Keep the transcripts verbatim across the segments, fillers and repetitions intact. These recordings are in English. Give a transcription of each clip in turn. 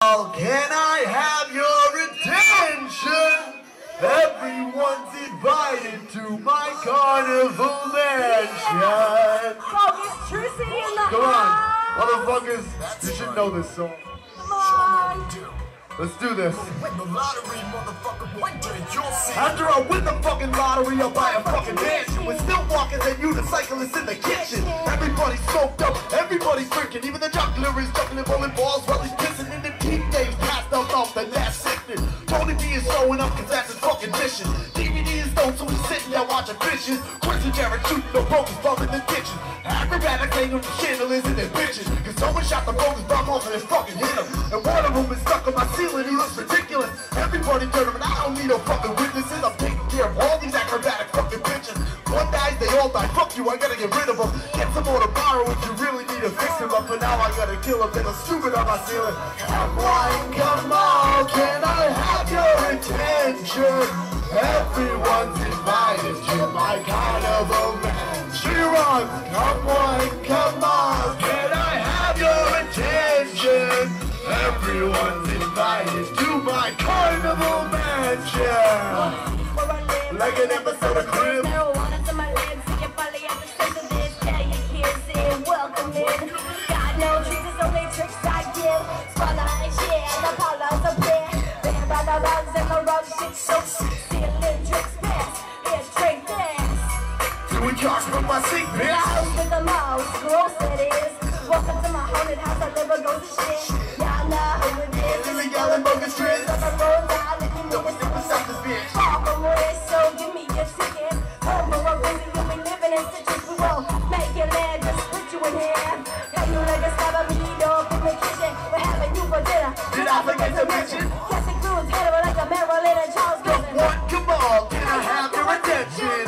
Can I have your attention? Everyone's invited to my carnival mansion. Bogus Trizzy in the Come on, house. motherfuckers, you should know this song. Come on. Let's do this. Lottery, motherfucker, one day you'll see. After I win the fucking lottery, I'll buy a fucking mansion with still walkers and unicyclists in the kitchen. Everybody's smoked up, everybody's drinking. Even the juggler is juggling bowling balls while he's pissing in the team days passed out off and that's sickening. Tony B is showing up cause that's his fucking mission. D V D is stoned so he's sitting there watching fishes. Quincy Jarrett shooting the bogus bum in the kitchen. Acrobatics hanging on the chandeliers in their bitches. Cause someone shot the bogus bum off and it fucking hit him. And one of them is stuck on my ceiling. He looks ridiculous. Everybody turn him and I don't need no fucking witnesses. I'm taking care of all these acrobatic fucking bitches. One dies, they all die. Fuck you, I gotta get rid of them. Get some more tomorrow if you really need to fix him. But for now I gotta kill him. They look stupid on my ceiling. Come on, come on, can I have your attention? Everyone's invited to my carnival mansion. Run, come on, come on, can I have your attention? Everyone's invited to my carnival mansion. Like an episode of Crib. Marijuana to my lips, so you probably have to sense of this. Tell your kids in, welcome in. Got no treats, it's only tricks I give. Spotlight, yeah, the parlors are bare. Banned by the rugs and the rug shit so sick. Ceiling tricks pass, yeah, drink dance. Do we charge from my seat, bitch? The house with the mouse, gross it is. Welcome to my haunted house, I never go to shit. Y'all know who it is. This is yelling Bogus Trizzy. On the road, I live in the Don't step inside this bitch. All from where, so give me your ticket. Home for a busy, you'll be living in stitches. We won't make your land, just put you in here. Got you like a stab of meat up in the kitchen. We're having you for dinner. Did I forget to mention? Classic Cruz, head of like a Marilyn and Charles Come Gibson. on, come on, can I have your attention?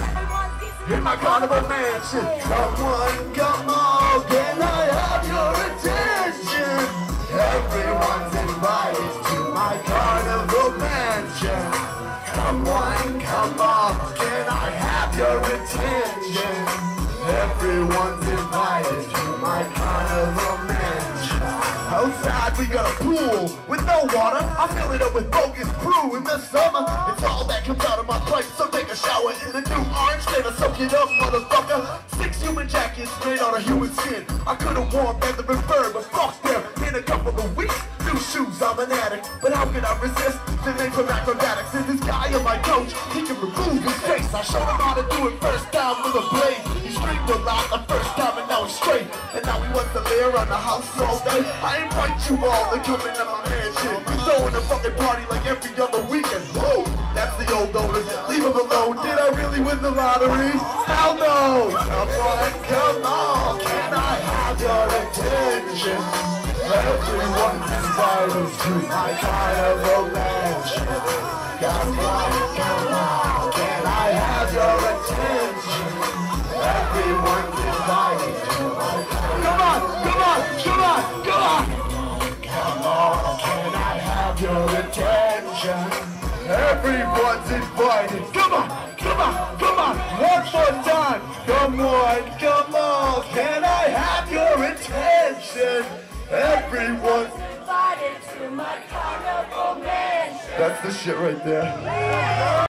In my carnival mansion. Come on, come on, can I have your attention? Everyone's invited to my carnival mansion. Come on, come on, can I have your attention? Everyone's invited to my carnival mansion. Outside we got a pool with no water. I fill it up with bogus brew in the summer. It's all that comes out of my pipe, so take a shower in the new orange. Never soak it up, motherfucker. Six human jackets made out of human skin. I could've worn leather and fur, but fuck them. In a couple of weeks, new shoes, I'm an addict. But how could I resist the name from acrobatics? And this guy on my coach, he can remove his face. I showed him how to do it first time with a blade. He screamed a lot the first time and now he's straight. And now he wants to lay around the house all day. I invite you all to come into my mansion. We throwing a fucking party like every other weekend. Whoa, that's the old owners. Leave him alone. Did I really win the lottery? Hell no. Come on, come on. Can I have your attention? Everyone's invited to my carnival mansion. Come on, come on. Can I have your attention? Everyone's invited to my carnival. Come on, come on, come on, come on. Come on, can I have your attention? Everyone's invited. Come on, come on, come on. One more time. Come on, come on. Can I have your attention? Everyone's Invited to my carnival mansion. That's the shit right there.